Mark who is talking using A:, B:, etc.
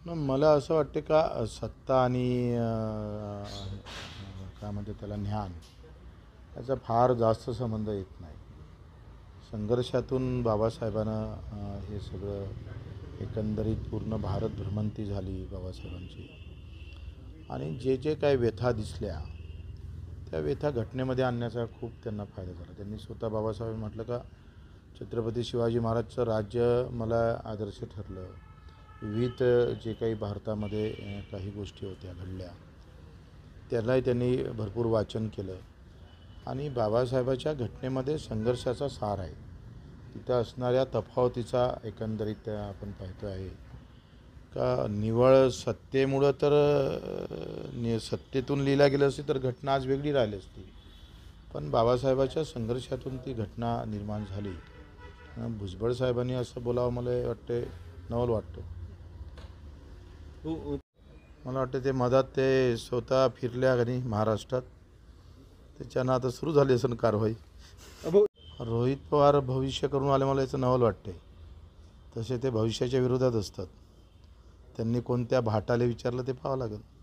A: मला असं वाटते का सत्ता आणि काय म्हणते त्याला ज्ञान याचा फार जास्त संबंध येत नाही. संघर्षातून बाबासाहेबांना हे सगळं एकंदरीत पूर्ण भारत भ्रमंती झाली बाबासाहेबांची आणि जे जे काही व्यथा दिसल्या त्या व्यथा घटनेमध्ये आणण्याचा खूप त्यांना फायदा झाला. त्यांनी स्वतः बाबासाहेब म्हटलं का छत्रपती शिवाजी महाराजचं राज्य मला आदर्श ठरलं. विविध जे काही भारतामध्ये काही गोष्टी होत्या घडल्या त्यालाही त्यांनी भरपूर वाचन केलं आणि बाबासाहेबाच्या घटनेमध्ये संघर्षाचा सार आहे. तिथं असणाऱ्या तफावतीचा एकंदरीत आपण पाहतो आहे का निव्वळ सत्तेमुळं तर सत्तेतून लिहिला गेलं असती तर घटना आज वेगळी राहिली असती, पण बाबासाहेबाच्या संघर्षातून ती घटना निर्माण झाली. भुजबळ साहेबांनी असं बोलावं मला वाटते नवल वाटतं. मला वाटतं ते मधात ते स्वतः फिरल्या आणि महाराष्ट्रात त्याच्यानं आता सुरू झाली असेल कारवाई. रोहित पवार भविष्य करून आले मला याचं नवल वाटते. तसे ते भविष्याच्या विरोधात असतात. त्यांनी कोणत्या भाटाले विचारलं ते पाहावं लागेल.